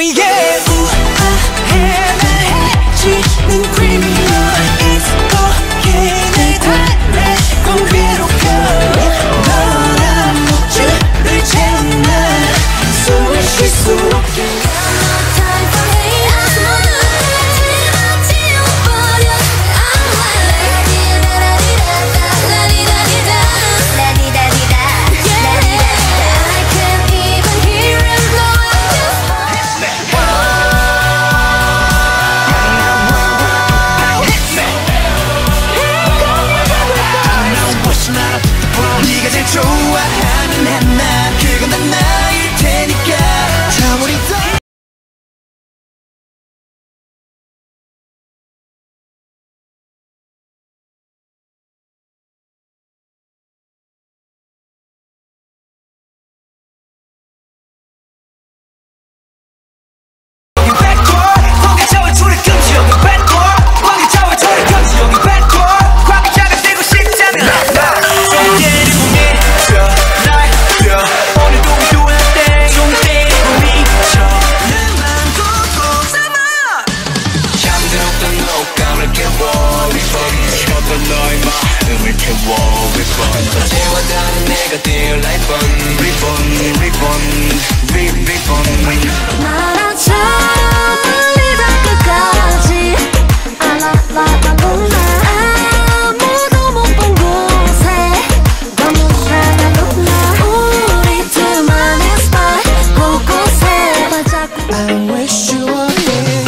너에게 해지는 크리미너 It's okay 내 달래 공기로가 너란 목줄을 채우나 숨을 쉴 수 없게 네가 제일 좋아하는 하나 그건 난 나일 테니까 자 우리 또 너의 마음을 태워 Ribbon 어제와 다른 내가 되어 like fun Ribbon, ribbon, ribbon 나랑처럼 울리다 끝까지 알아봐달라 아무도 못 본 곳에 너무 잘나놀라 우리 둘만의 스타일 곳곳에 발자국 I wish you were here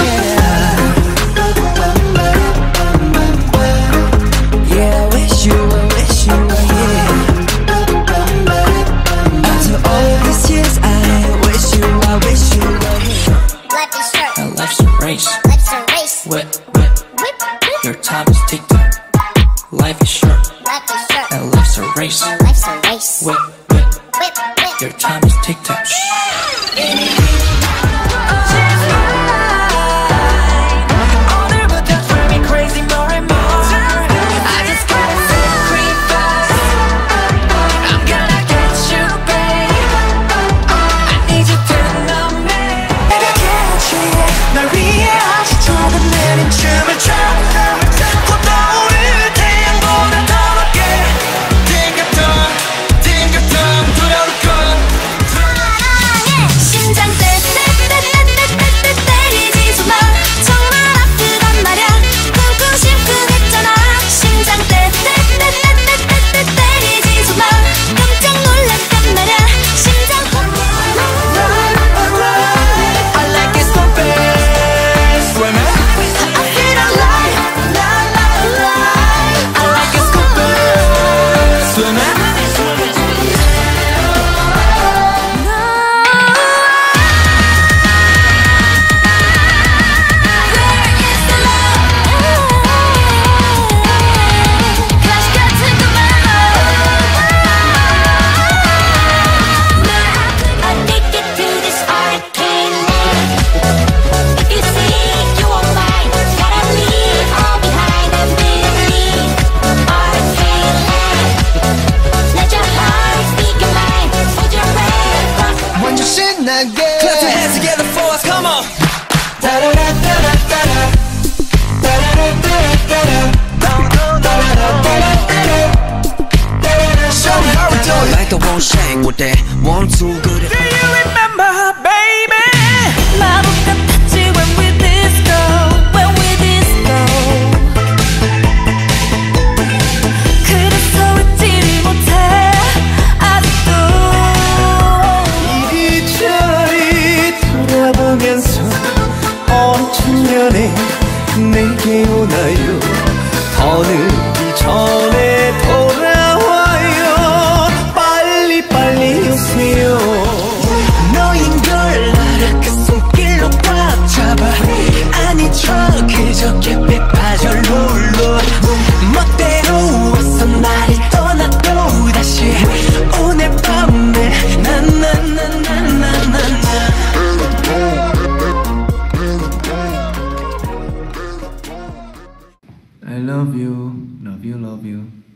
Life's a race. Whip. Your time is ticking. Life is short. And life's a race. Whip. Your time is ticking. 오늘부터 drive me crazy more and more. I just gotta sacrifice. I'm gonna get you, babe. I need you to know me. 내가 catchy 널 위해 아주 작은 내린 춤을 춰. 떠오르는 태양보다 더 높게. 딩가덩 두려울 것. 심장 때리지 마 정말 아프단 말야 꿈꾸 심쿵했잖아 심장 때리지 마 깜짝 놀랐단 말야 심장 I like it so fast. Swimming. I feel alive I like it so fast. Swimming. Clap your hands together for us, come on. Show me how we do it. Like the one shake with that 1, 2 good. Do you remember, baby? 마법 같았지 when we disco 그래서 잊지를 못해 아직도 이리저리 돌아보면서 어느 청년에 내게 오나요 더 늦기 전에 돌아와요 빨리 오세요 너인 걸 알아 그 손길로 꽉 잡아 아니 저 그저께 배 빠져 롤러 멋대로 와서 나를 떠나도 다시 오늘 밤에 나나나나나나나 I love you, love you, love you